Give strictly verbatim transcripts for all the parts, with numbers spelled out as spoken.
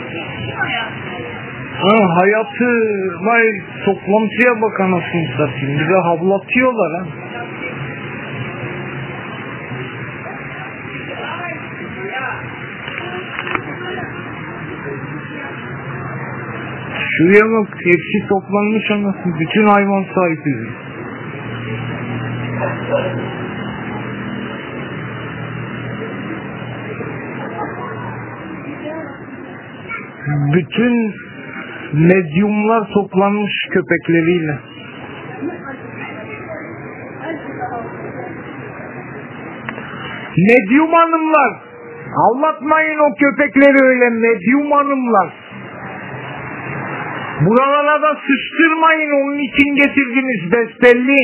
Ha, hayatıma toplantıya bak anasını satayım. Bir de havlatıyorlar ha. Şuraya bak, hepsi toplanmış anasını. Bütün hayvan sahipleri. Bütün medyumlar toplanmış köpekleriyle. Medyum hanımlar, anlatmayın o köpekleri öyle medyum hanımlar. Buralara da sıçtırmayın, onun için getirdiniz besbelli.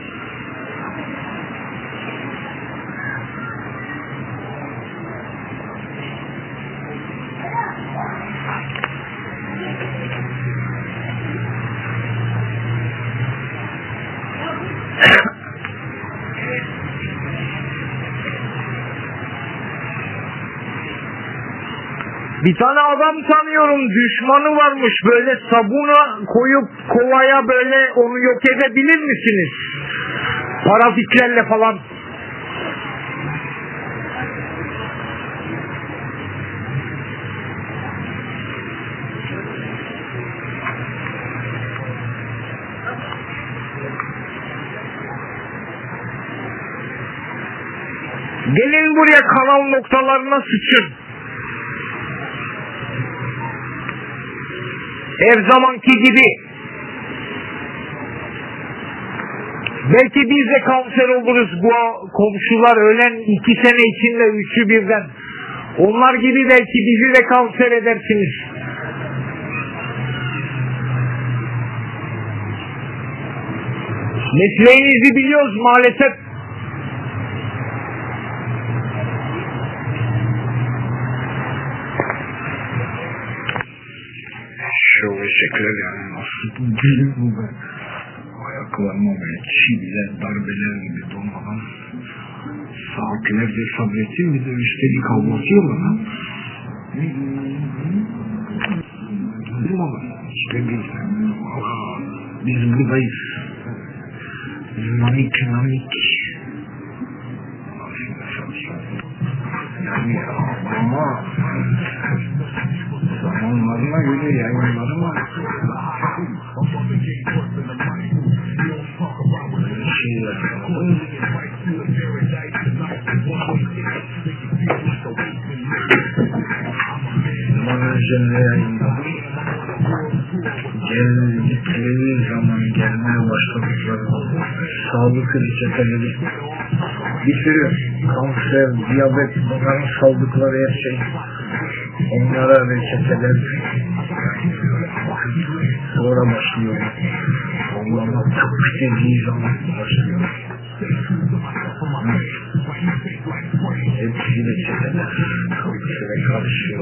Bir tane adam tanıyorum, düşmanı varmış, böyle sabuna koyup kovaya böyle onu yok edebilir misiniz? Parazitlerle falan. Gelin buraya, kanal noktalarına sıçın. Her zamanki gibi. Belki biz de kanser oluruz, bu komşular ölen iki sene içinde üçü birden. Onlar gibi belki bizi de kanser edersiniz. Mesleğinizi biliyoruz maalesef. Şu eşekler yani nasıl değil bu be. Ayaklarıma böyle çiviler, darbeler gibi donmadan saatlerce sabrettim, bir de üstelik havlatıyorlar ha. Değil mi ama? İşte biz, aa, biz buradayız. Nanik nanik. Yani ama zamanlarına göre yayınlarıma şeyler yapalım. Zaman önce ne yayınladım? Geldikleri zaman gelmeye başladıkları sağlık reçeteleri bir sürü kanser, diyabet, bunların saldıkları her şey. Onlara reçeteler sonra başlıyor. Onlarla çok biteceği zaman başlıyor. Hepsi reçeteler. Kansere karşı,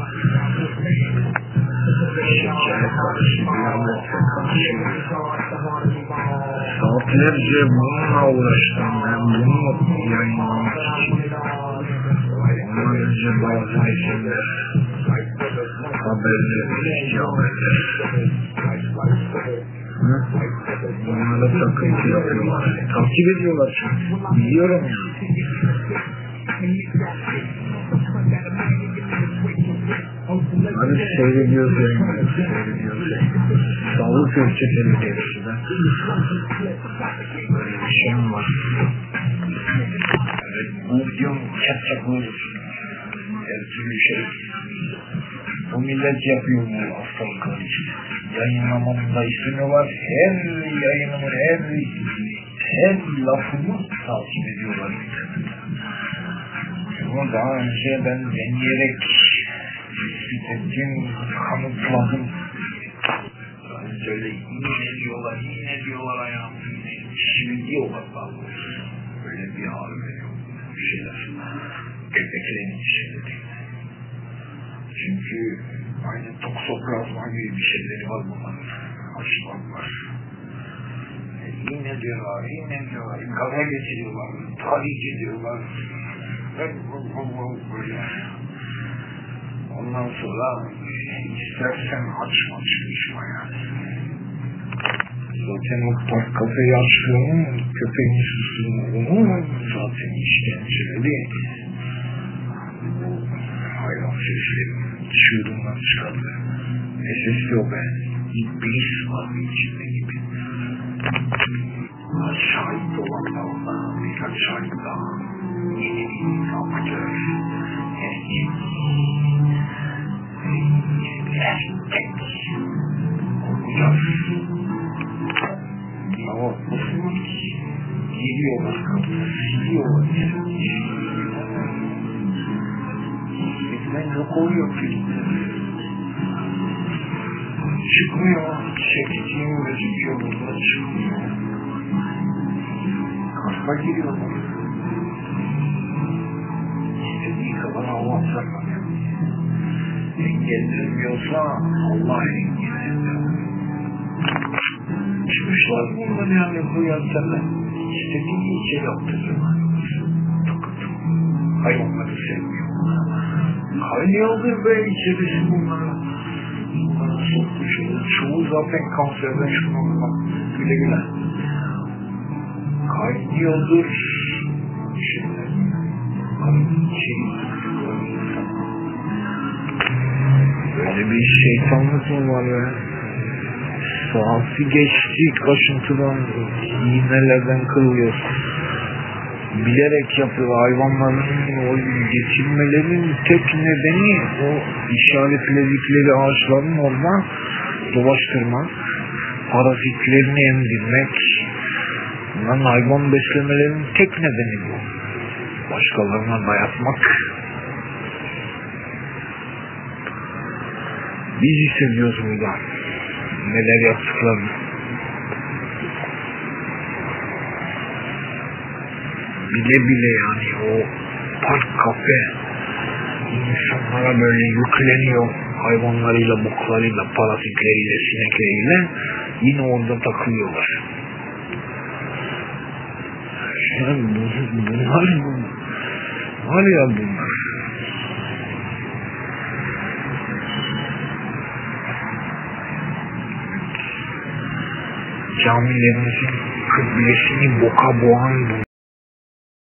şekere karşı, diyabete karşı. Saatlerce bununla uğraştım ben, bunu yayınlamak için. Ondan önce bazı resimler, haberler, eski haberler. Bunlara takıntı yapıyorlar. Takip ediyorlar çünkü. Biliyorum ya. Hani seyrediyoruz yayınları, seyrediyoruz yayınları. Sağlık ölçekleri hepsi de. Böyle bir şey mi var? Evet, bu videom çat çat olursun. Her türlü şey. Bu millet yapıyor bu hastalıklar için. Yayınlamamın da ismi var. Her yayınımı, her, her lafımı takip ediyorlar. Bunu daha önce ben deneyerek tüketim kanıtladım. Şöyle iğne diyorlar, iğne diyorlar ayağımı, iğne şimdi diyorlar bazı. Böyle bir ağrı veriyor bir şeyler. Köpeklerin şeyleri. Çünkü aynı toksoplazma gibi bir şeyleri var bunların. Aşılar var. E, iğne diyorlar, iğne diyorlar, gaza getiriyorlar, tahrik ediyorlar. Ben böyle. Ondan sonra istersen açma çalışma yani. Zaten o park kafeyi açtığımı köpeğin susturduğunu zaten işkenceli. Hayvan sesleri çığırından çıkardı. Ne sesi o be? Bir his var içinde gibi. Aşağı dolanma ona birkaç ay daha. Yeni bir yapacağız. Yeni erkek olacağız. Ama nasıl geliyorlar kapıda, siliyorlar. Bizden yok oluyor filmler. Çıkmıyor, çektiğim gözüküyor burada çıkmıyor. Kasma giriyorlar. İstediği kadar hava atarlar. Engellenmiyorsa Allah engellenir. Çıkmışlar bunlar yani bu yöntemle. İstediği bir şey yaptırıyorlar. Hayvanları sevmiyorlar. Kaynıyordur be içerisi bunlara. Bunlara sokmuşlar. Çoğu zaten kanserden şuna güle güle. Kaynıyordur. Şeyler. Şey. Böyle bir şeytanlık mı var ya? Saati geçti, kaşıntıdan, iğnelerden kırılıyor. Bilerek yapıyor. Hayvanların o getirmelerinin tek nedeni o işaretledikleri ağaçların oradan dolaştırmak, parazitlerini emdirmek. Bunların hayvan beslemelerinin tek nedeni bu. Başkalarına dayatmak. Biz hissediyoruz burada neler yaptıklarını. Bile bile yani o park kafe insanlara böyle yükleniyor, hayvanlarıyla, boklarıyla, parasitleriyle, sinekleriyle yine orada takılıyorlar. Yani bunlar var ya bunlar. Camilerimizin kıblesini boka boğan bu.